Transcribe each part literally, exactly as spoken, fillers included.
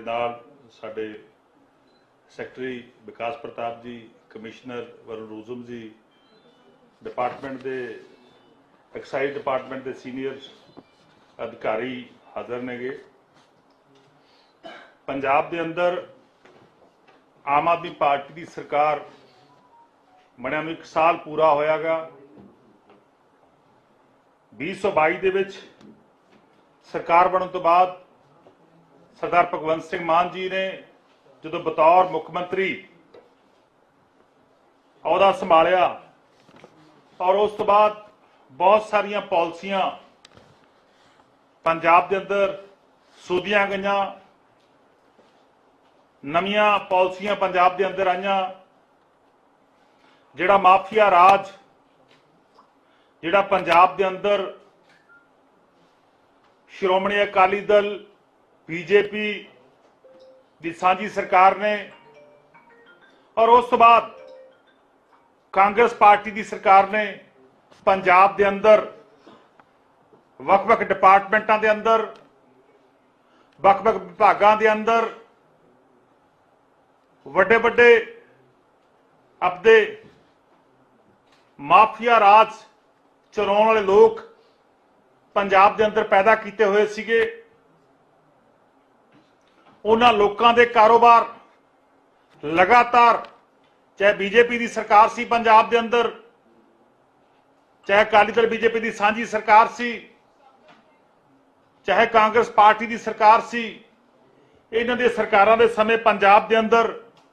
नाल साडे secretary Vikas Pratap ji, commissioner Varun Rujam ji, department के एक्साइज डिपार्टमेंट के सीनियर अधिकारी हाज़र नेगे। पंजाब के अंदर आम आदमी पार्टी की सरकार बनिया नूं एक साल पूरा होयागा। भी सौ बाई दे विच सरकार बनने तो बाद सरदार भगवंत सिंह मान जी ने जो बतौर मुख्यमंत्री अहदा संभालिया और उस तो बाद बहुत सारिया पॉलिसियां पंजाब के अंदर सोधियां गईयां, नवीं पॉलिसियां पंजाब के अंदर आईयां। जिहड़ा माफिया राज जिहड़ा पंजाब के अंदर श्रोमणी अकाली दल, बीजेपी की सांझी सरकार ने और उस तो बाद कांग्रेस पार्टी की सरकार ने पंजाब के अंदर वख-वख डिपार्टमेंटों के अंदर वख-वख विभागों के अंदर वड्डे वड्डे अपने माफिया राज चलाने वाले लोग पंजाब के अंदर पैदा किए हुए सीगे। उन्हां लोकां दे कारोबार लगातार चाहे बीजेपी की सरकार सी पंजाब के अंदर, चाहे अकाली दल बीजेपी की सांझी सरकार सी, चाहे कांग्रेस पार्टी की सरकार सी, इन्हां दे सरकारां दे समय पंजाब के अंदर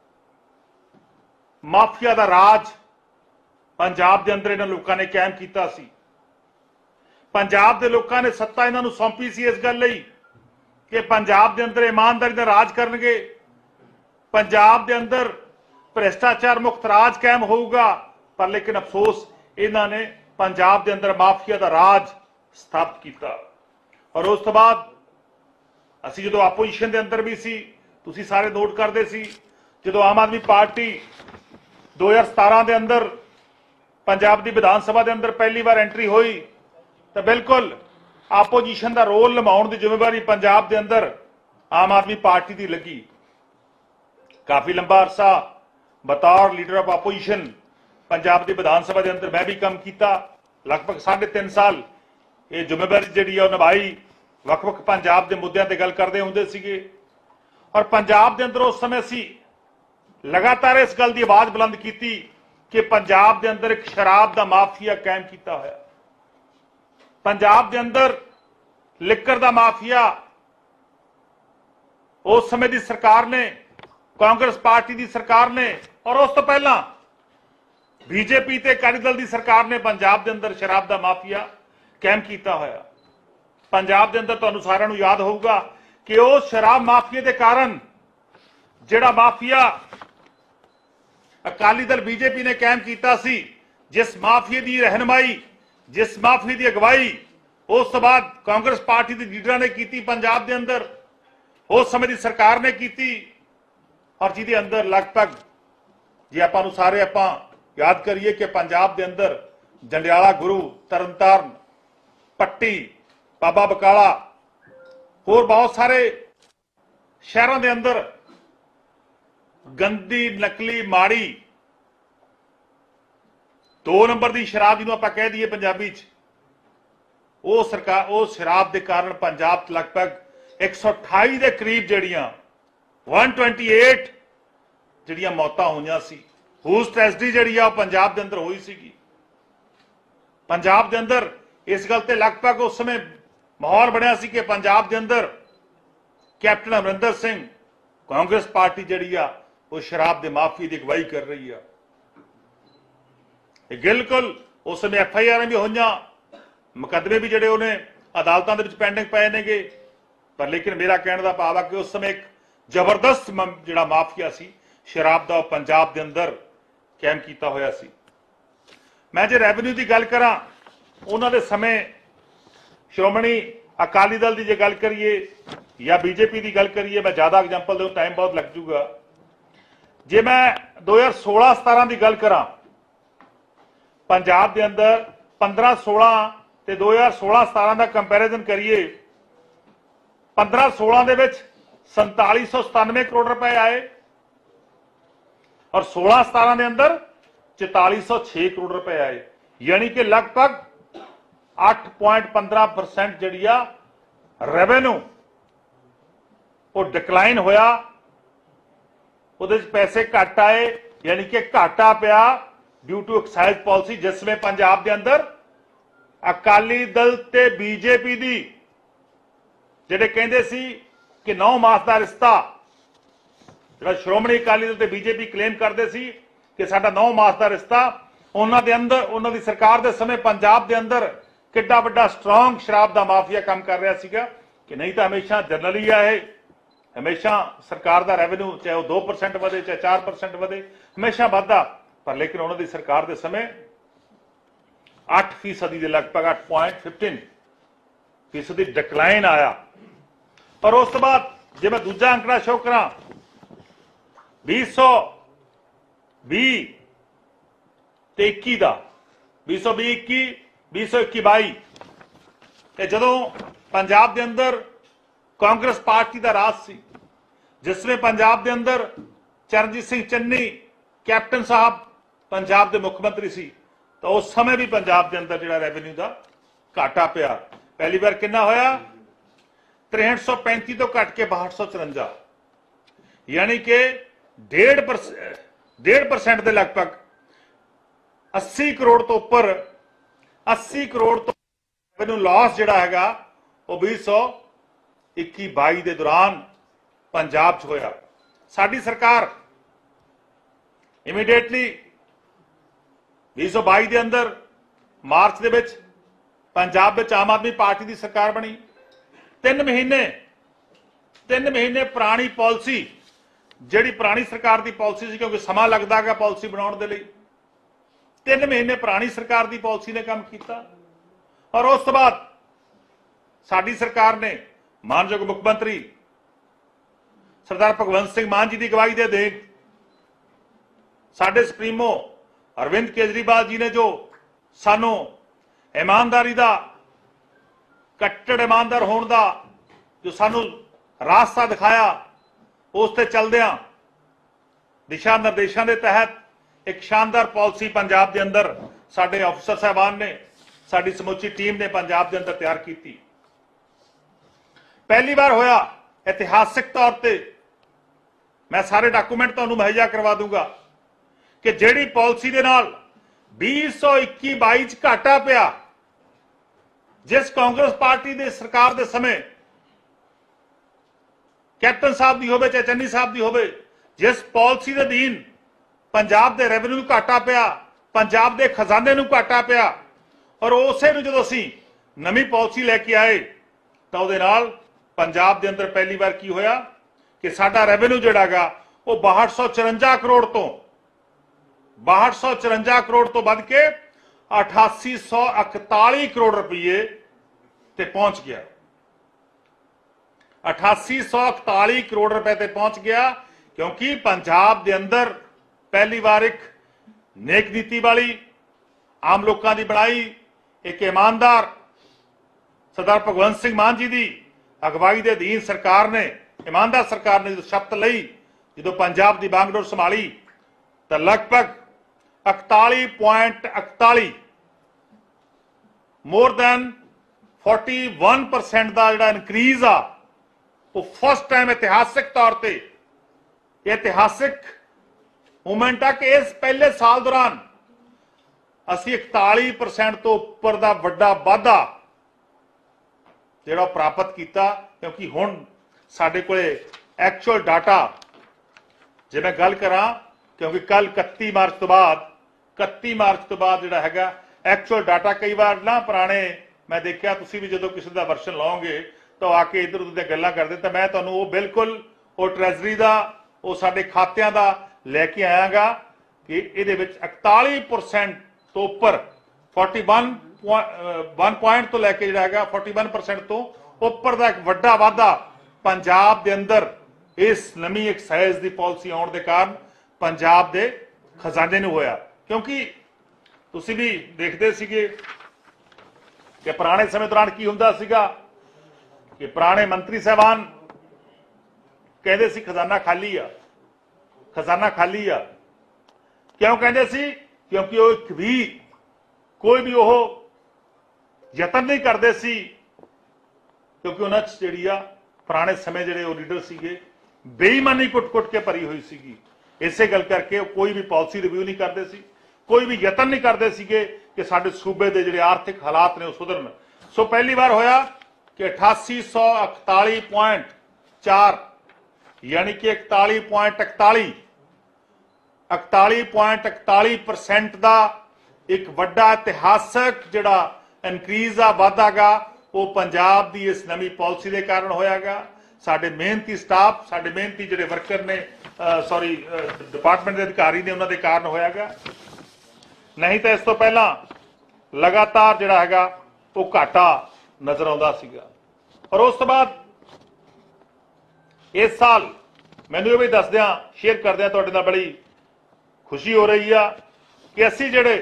माफिया का राज पंजाब के अंदर इन्हां लोकां ने कायम किया सी। पंजाब के लोगों ने सत्ता इन्हां नूं सौंपी सी इस गल लई कि पंजाब के अंदर ईमानदारी नाल राज करनगे, पंजाब के अंदर भ्रष्टाचार मुक्त राज कायम होगा। पर लेकिन अफसोस इन्हां ने पंजाब के अंदर माफिया का राज स्थापित किया। और उस तो बाद असीं जदों आपोजिशन के अंदर भी सी, तुसीं सारे नोट करते सी, जदों आम आदमी पार्टी दो हज़ार सतारह के अंदर पंजाब की विधान सभा के अंदर पहली बार एंट्री हुई तो बिल्कुल आपोजिशन का रोल निभाने की जिम्मेवारी पंजाब के अंदर आम आदमी पार्टी की लगी। काफ़ी लंबा अरसा बतौर लीडर ऑफ आपोजिशन पंजाब की विधान सभा के अंदर मैं भी काम किया। लगभग साढ़े तीन साल ये जिम्मेवारी जी निभाई, वख-वख पंजाब के मुद्दों पर गल करते होंगे सीगे। और पंजाब के अंदर उस समय असी लगातार इस गल की आवाज़ बुलंद की कि पंजाब के अंदर एक शराब का माफिया कायम किया होया, पंजाब के अंदर लिकर का माफिया उस समय की सरकार ने, कांग्रेस पार्टी की सरकार ने और उस तो पहला बीजेपी ते अकाली दल की सरकार ने पंजाब के अंदर शराब का माफिया कायम किया होया। पंजाब के अंदर तुहानूं सारिआं नूं याद होगा कि उस शराब माफिया के कारण जिहड़ा माफिया अकाली दल बीजेपी ने कायम किया सी, जिस माफिया की रहनुमाई, जिस माफिया की अगवाई उस बाद कांग्रेस पार्टी के लीडर ने की पंजाब के अंदर, उस समय की सरकार ने की। और जिहदे अंदर लगभग जे आपां नूं सारे आपां याद करिए कि पंजाब के अंदर जंडियाला गुरु, तरनतारन, पट्टी, बाबा बकाला होर बहुत सारे शहरों के अंदर गंदी, नकली, माड़ी दो नंबर की शराब जिन्हों आप कह दीए पंजाबी च, वो सरकार उस शराब के कारण पंजाब लगभग एक सौ अठाई के करीब जड़ियां वन ट्वेंटी एट जड़ियां मौतां हुई सी। हूस ट्रेजडी जी पंजाब के अंदर हुई सी। पंजाब के अंदर इस गल ते लगभग उस समय माहौल बनया सी कि पंजाब के अंदर कैप्टन अमरिंदर सिंह, कांग्रेस पार्टी जी आ वो शराब के माफी की अगवाई कर रही है। बिल्कुल उस समय एफ आई आर भी हुई, मुकदमे भी जोड़े उन्हें अदालतों के पेंडिंग पे ने। पर लेकिन मेरा कहने का भाव है कि उस समय एक जबरदस्त जो माफिया सी शराब का पंजाब के अंदर कायम किया होया सी। मैं जो रेवन्यू की गल करा, उन्होंने समय श्रोमणी अकाली दल की जो गल करिए या बीजेपी की गल करिए, मैं ज़्यादा एग्जाम्पल दूँ, टाइम बहुत लग जूगा। जे मैं दो हज़ार सोलह सतारह की गल करा, पंजाब के अंदर पंद्रह सोलह ते दो हज़ार सोलह सतारह का कंपैरिजन करिए, पंद्रह सोलह दे विच संताली सौ सतानवे करोड़ रुपए आए और सोलह सतारह के अंदर चौताली सौ छह करोड़ रुपए आए, यानी कि लगभग आठ पॉइंट पंद्रह परसेंट जी रेवेन्यू वो डिक्लाइन होया, उहदे च पैसे घट आए, यानी कि घाटा पिया ड्यू टू एक्साइज पॉलिसी, जिसमें पंजाब के अंदर अकाली दल ते बीजेपी दी जिहड़े कहंदे सी कि नौ मास का रिश्ता, जिहड़ा श्रोमणी अकाली दल ते बीजेपी क्लेम करते सी कि साडा नौ मास का रिश्ता, उन्हां दे अंदर उन्हां दी सरकार दे समय पंजाब दे अंदर किड्डा वड्डा स्ट्रॉन्ग शराब का माफिया काम कर रहा सीगा कि नहीं तो हमेशा जनरली है, हमेशा सरकार का रेवेन्यू चाहे वह दो परसेंट वधे चाहे चार परसेंट वधे हमेशा वाधा, पर लेकिन उन्होंने सरकार के समय अठ फीसदी के लगभग अठ पॉइंट फिफ्टीन फीसदी डिक्लाइन आया। और उस बाद जो मैं दूजा अंकड़ा शो करा भी सौ भी इक्की का भी सौ भी इक्की भी सौ इक्की बाई जो पंजाब के अंदर कांग्रेस पार्टी का राज सी, जिसमें पंजाब के अंदर चरणजीत सिंह चन्नी कैप्टन साहब पंजाब के मुख्यमंत्री सी, तो उस समय भी पंजाब के अंदर जो रेवेन्यू का घाटा पिया। पहली बार कितना होया तिरसठ सौ पैंती तो घट के बाहठ सौ चुरंजा, यानी कि डेढ़ परसेंट डेढ़ परसेंट के लगभग अस्सी करोड़ तो उपर अस्सी करोड़ तो रेवेन्यू लॉस जिहड़ा हैगा वो भी सौ इक्की बाई के दौरान पंजाब च होया। साडी सरकार इमीडिएटली भी सौ बाई के अंदर मार्च के पंजाब में आम आदमी पार्टी की सरकार बनी। तीन महीने तीन महीने पुरानी पॉलिसी जिहड़ी पुरानी सरकार की पॉलिसी सी, क्योंकि समा लगता है पॉलिसी बनाने के लिए, तीन महीने पुरानी सरकार की पॉलिसी ने काम किया। और उस तो बाद साडी सरकार ने मानयोग मुख्यमंत्री सरदार भगवंत सिंह मान जी की अगवाई दे देख साडे सुप्रीमो अरविंद केजरीवाल जी ने जो सानू ईमानदारी का कट्टर ईमानदार होने का जो सानू रास्ता दिखाया, उसते चलदियां दिशा निर्देशों के तहत एक शानदार पॉलिसी पंजाब के अंदर साडे अफसर साहबान ने साडी समूची टीम ने पंजाब के अंदर तैयार की। पहली बार होया इतिहासिक तौर पर, मैं सारे डॉक्यूमेंट तुहानू मुहैया करवा दूंगा कि जिहड़ी पॉलिसी दे नाल बीस सौ इक्की बाई च घाटा पिया, जिस कांग्रेस पार्टी दे सरकार दे समय कैप्टन साहब दी होवे चाहे चन्नी साहब दी होवे, जिस पॉलिसी दे अधीन पंजाब दे रेवेन्यू घाटा पिया, पंजाब दे खजाने नूं घाटा पिया, और उसे नूं जदों असीं नवीं पॉलिसी लैके आए तो उहदे नाल पंजाब दे अंदर पहली बार की होया कि साडा रेवेन्यू जिहड़ा गा वो बाहठ सौ चुरंजा करोड़ तो बाहठ सौ चुरंजा करोड़ तो बढ़ के अठासी सौ इकताली करोड़ रुपये ते पहुंच गया। अठासी सौ इकताली करोड़ रुपए ते पहुंच गया, क्योंकि पंजाब के अंदर पहली बार एक नेक नीति वाली आम लोगों की बनाई एक ईमानदार सरदार भगवंत सिंह मान जी की अगवाई के अधीन सरकार ने, ईमानदार सरकार ने जो शपथ लई, जो पंजाब की बागडोर संभाली, तो लगभग इकताली पॉइंट इकताली more than forty one percent का जो इनक्रीज आ वो फर्स्ट टाइम इतिहासिक तौर पर इतिहासिक मूवमेंट आ कि इस पहले साल दौरान असी इकताली परसेंट तो उपर का वड्डा वाधा जिहड़ा प्राप्त किया, क्योंकि हुण साडे कोले एक्चुअल डाटा जे मैं गल करा, क्योंकि कल इकत्ती मार्च तो बाद इकत्ती मार्च तो बाद जिहड़ा हैगा एक्चुअल डाटा कई बार ना पुराने मैं देखा तुसीं भी जो किसी का वर्शन लाओगे तो आके इधर उधर गल्लां करदे, तो मैं तुहानूं वो बिल्कुल वो ट्रैजरी का वो साडे खातियां का लैके आयागा कि इहदे विच इकताली परसेंट तो उपर फोर्टी वन वन पॉइंट तो लैके जिहड़ा हैगा फोर्टी वन परसेंट तो उपर का एक वड्डा वाधा पंजाब के अंदर इस नवीं एक्साइज की पॉलिसी आने के कारण पंजाब के खजाने नूं होया। क्योंकि तुसीं भी देखते सीगे कि पुराने समय दौरान की हुंदा सीगा कि पुराने मंत्री साहबान कहते सी खजाना खाली आ, खजाना खाली आ। क्यों कहते सी? क्योंकि वो एक भी कोई भी वो यतन नहीं करते सी, क्योंकि उन्होंने जिहड़ी आ पुराने समय जिहड़े वो लीडर सीगे बेईमानी कुट कुट के भरी हुई सीगी। इसे गल करके कोई भी पॉलिसी रिव्यू नहीं करते सी, कोई भी यतन नहीं करते सीगे कि साडे सूबे दे जिहड़े आर्थिक हालात ने वो सुधरन। सो पहली बार होया कि अठासी सौ इकताली पॉइंट चार यानी कि इकताली पॉइंट इकताली इकताली पॉइंट इकताली परसेंट का एक वड्डा इतिहासक जिहड़ा इनक्रीज आ वाधा गा वो पंजाब की इस नवी पॉलिसी के कारण होयागा। साडे मेहनती स्टाफ, साडे मेहनती जिहड़े वर्कर ने, सॉरी डिपार्टमेंट के अधिकारी ने, उन्होंने कारण होयागा। नहीं तो इस तो पहला लगातार जिहड़ा हैगा वो घाटा नजर आउंदा सीगा। और उस तो बाद इस साल मैनूं ये भी दसदियां शेयर करदियां तुहाडे नाल बड़ी खुशी हो रही है कि असी जिहड़े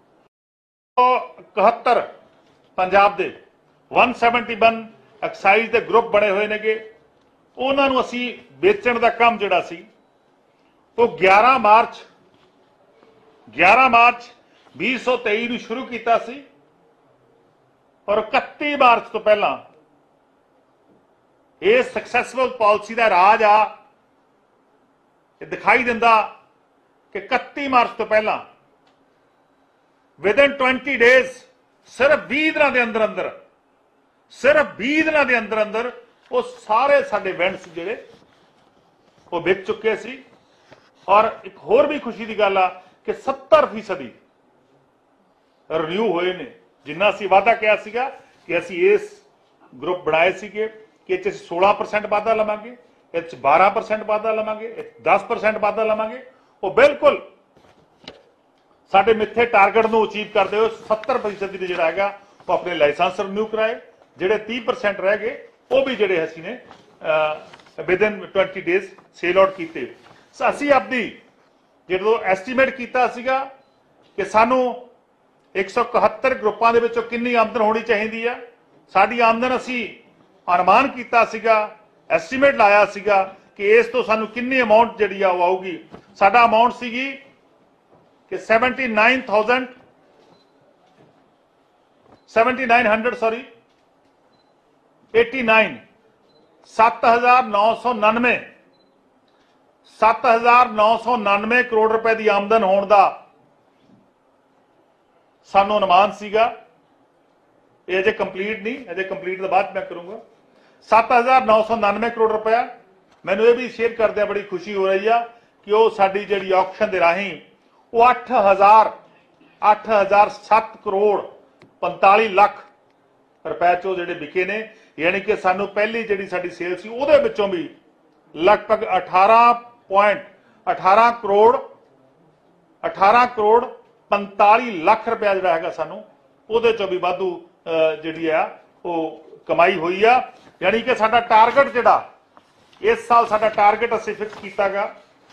इकहत्तर पंजाब दे एक सौ इकहत्तर एक्साइज के ग्रुप बने हुए नेगे, उन्होंने असी बेचण का काम जिहड़ा सी वो ग्यारह मार्च ग्यारह मार्च भी सौ तेई नूं शुरू किया सी और इकत्ती मार्च तो पहला ये सक्सैसफुल पॉलिसी का राज आ दिखाई दिंदा कि इकत्ती मार्च तो पहला विद इन ट्वेंटी डेज सिर्फ बीस दिन के अंदर अंदर सिर्फ बीस दिन के अंदर अंदर वो सारे साडे वेंड्स जिहड़े वो विक चुके सी। और एक होर भी खुशी की गल आ कि सत्तर फीसदी रिन्यू होए ने। जिन्ना असीं वादा किया सीगा कि असीं इस ग्रुप बनाए सीगे कि इह सोलह परसेंट वाधा लवांगे, इह बारह परसेंट वाधा लवांगे, दस परसेंट वाधा लवांगे, वो बिल्कुल साडे मिथे टारगेट नूं अचीव करदे होए सत्तर फीसदी दे जिहड़ा हैगा वो अपने लाइसेंस रिन्यू कराए। जिहड़े तीस परसेंट रह गए वो भी जिहड़े असीं ने within twenty days sell out कीते। असीं अपनी जो एस्टीमेट किया सीगा कि सानू एक सौ इकहत्तर ग्रुपां दे विचों कितनी आमदन होनी चाहिए है, साडी आमदन असीं अनुमान किया सीगा, एस्टीमेट लाया सीगा कि इस तो सानू कितनी अमाउंट जिहड़ी आ वो आऊगी। साडा अमाउंट सीगी कि seventy nine thousand seventy nine hundred sorry eighty nine सत्त हजार नौ सौ नानवे सत्त हजार नौ सौ नानवे करोड़ रुपए की आमदन होने का सानू अनुमान सीगा। ये अजे कंप्लीट नहीं, अजे कंप्लीट तो बाद मैं करूंगा। सत्त हजार नौ सौ नानवे करोड़ रुपया मैनू ये भी शेयर करदे बड़ी खुशी हो रही है कि वो साडी जिहड़ी ऑक्शन दे राहीं वो अठ हजार अठ हजार सत्त करोड़ पंताली लाख रुपए चो जिहड़े विके ने। यानी कि सानू पहली जिहड़ी साडी सेल सी उहदे विचों भी लगभग अठारह पॉइंट अठारह करोड़ अठारह करोड़ पंताली लाख रुपया जिहड़ा हैगा सानू उहदे चों भी वाधू जिहड़ी आ वो कमाई हुई आ। यानी कि साडा टारगेट जिहड़ा इस साल साडा टारगेट असीं फिक्स कीता गा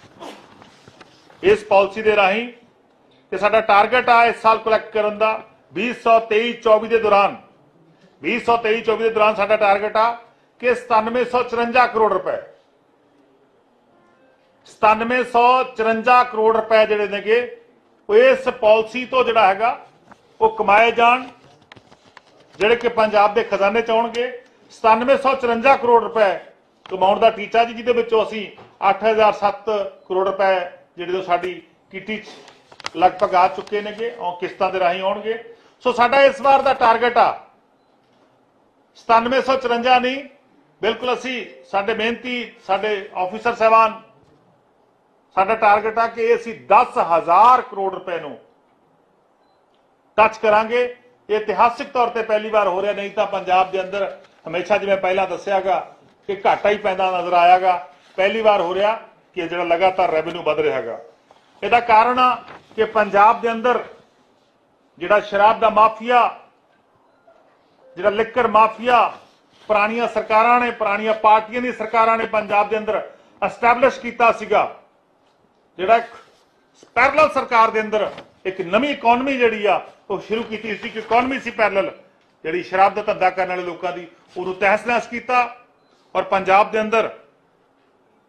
इस पॉलिसी दे राहीं कि साडा टारगेट आ इस साल कलैक्ट करन दा बीस सौ तेई चौबी के दौरान बीस सौ तेई चौबी के दौरान साडा टारगेट आ कि सतानवे सौ चुरंजा करोड़ रुपए सतानवे सौ चुरंजा करोड़ रुपए जिहड़े नेगे इस पॉलिसी तो जिहड़ा हैगा वो कमाए जाण, जिहड़े कि पंजाब के खजाने च आउणगे। सतानवे सौ चुरंजा करोड़ रुपए कमाउण दा टीचा जी, जिहदे विचों असीं अठ हजार सत्त करोड़ रुपए जिहड़े साडी किटी च लगभग आ चुके नेगे और किस्तां दे राहीं आउणगे। सो साडा इस बार दा टारगेट आ सतानवे सौ चुरंजा नहीं, बिल्कुल असी साडे मेहनती साडे ऑफिसर साहबान साडा टारगेट आ कि असी दस हजार करोड़ रुपए नूं टच करांगे। ये इतिहासिक तौर पर पहली बार हो रहा, नहीं तो पंजाब के अंदर हमेशा जिवें पहला दस्सियागा कि घाटा ही पैंदा नजर आयागा, पहली बार हो रहा कि जिहड़ा लगातार रेवेन्यू वध रहा है। इसदा कारण आ कि पंजाब के अंदर जिहड़ा शराब का माफिया, जिहड़ा लिकर माफिया पुरानियां सरकारां ने, पुरानियां पार्टियां दी सरकारां ने पंजाब के अंदर एस्टैबलिश कीता सीगा, जिहड़ा पैरल सरकार के अंदर एक नवी इकोनमी जिहड़ी आ वो शुरू की सी कि इकोनमी सी पैरल जिहड़ी शराब का धंधा करने वाले लोगों की, उन्होंने तहस नहस किया और पंजाब के अंदर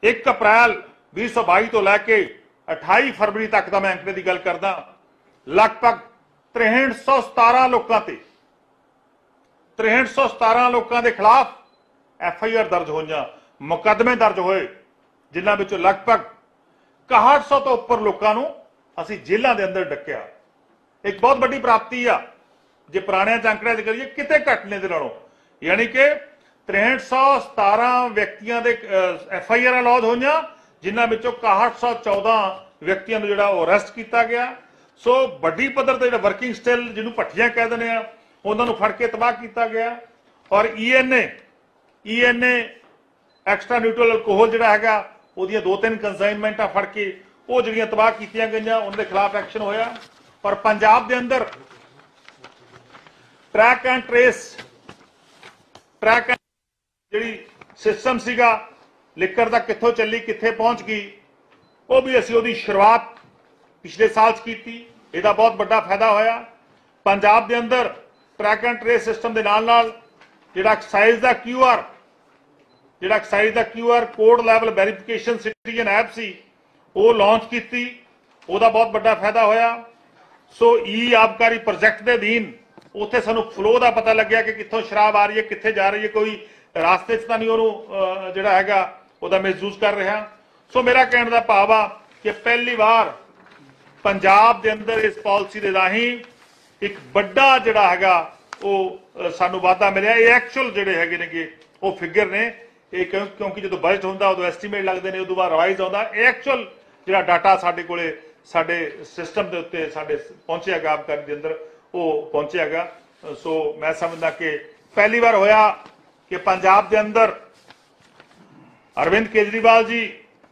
एक अप्रैल भी सौ बाई तो लैके अठाई फरवरी तक का मैं अंकड़े की गल करदा, लगभग तिरसठ सौ सतारा लोगों ते तिरसठ सौ सतारा लोगों के खिलाफ एफ आई आर दर्ज होईयां, मुकदमे दर्ज होए, जिन्हां विचों लगभग इकहठ सौ तो उपर लोगों नूं असीं जेलों के अंदर डकिया। एक बहुत बड़ी प्राप्ति आ जे पुराने अंकड़ियां च करिए, किते घट ने दे नालों, यानी कि तिरसठ सौ सतारा व्यक्तियों के एफ आई आर लॉज हुई, जिन्होंने विचों इकहठ सौ चौदह व्यक्तियों को जिहड़ा अरेस्ट किया गया। सो वड्डी पद्धर ते जिहड़ा वर्किंग स्टिल जिन्हों भट्ठियां कह दिंदे आ, उन्होंने फड़ के तबाह किया गया। और E N A E N A extra neutral alcohol जिहड़ा हैगा उहदियां दो तीन कंसाइनमेंटां फड़ के वो जिहड़ियां तबाह कीतियां गईयां, उनके खिलाफ एक्शन होया। और पंजाब के अंदर track and trace track and जिहड़ी सिस्टम सीगा लिकर दा कित्थों चली कित्थे पहुंच गई, वो भी असीं उहदी शुरुआत पिछले साल की। इहदा बहुत बड़ा फायदा होया। पंजाब के अंदर ट्रैक एंड ट्रेस सिस्टम के नाल नाल जिहड़ा एक्साइज का क्यू आर जिहड़ा एक्साइज का Q R code level verification citizen app सी वो लॉन्च की, उसका बहुत बड़ा फायदा होया। सो ई आबकारी प्रोजैक्ट के अधीन उत्थे सानू फ्लो का पता लग्या कि कित्थों शराब आ रही है, कित्थे जा रही है, कोई रास्ते च तां नहीं उहनूं जिहड़ा हैगा उहदा मिसयूज कर रहा। सो मेरा कहने का भाव आ कि पहली बार पंजाब के अंदर इस पॉलिसी के राही एक बड़ा जिहड़ा हैगा वो सानू वाधा मिलिया। ये एक्चुअल जिहड़े हैगे ने वो फिगर ने, ये क्योंकि जो बजट होंदा उदों एस्टीमेट लगदे ने, उदों बाद रिवाइज आउंदा। एक्चुअल जिहड़ा डाटा साडे कोले साडे सिस्टम के उत्ते साडे पहुंचिया गा आबकारी के अंदर वो पहुंचिया गा। सो मैं समझदा कि पहली बार होया कि पंजाब के अंदर अरविंद केजरीवाल जी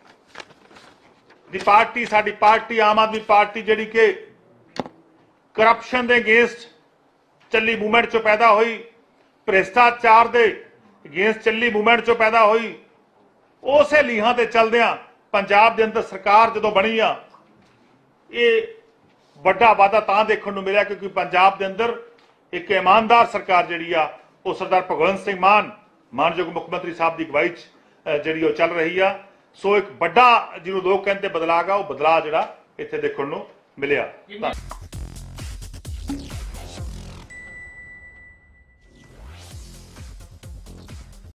दी पार्टी साडी पार्टी आम आदमी पार्टी जिहड़ी कि करप्शन के अगेंस्ट चली मूवमेंट चो पैदा हुई, भ्रिष्टाचार के अगेंस्ट चली मूवमेंट चो पैदा हुई, उस लीहां ते चलदियां पंजाब के अंदर सरकार जो बनी आ, ये बड़ा वाधा तां देखने को मिला क्योंकि पंजाब के अंदर एक ईमानदार सरकार जिहड़ी आ वो सरदार भगवंत सिंह मान मानयोग मुख्यमंत्री साहब की अगवाई जी चल रही आ। सो एक बड़ा जिन्होंने लोग कहते बदलाव आ, वो बदलाव जिहड़ा इत्थे देखने को मिलिया।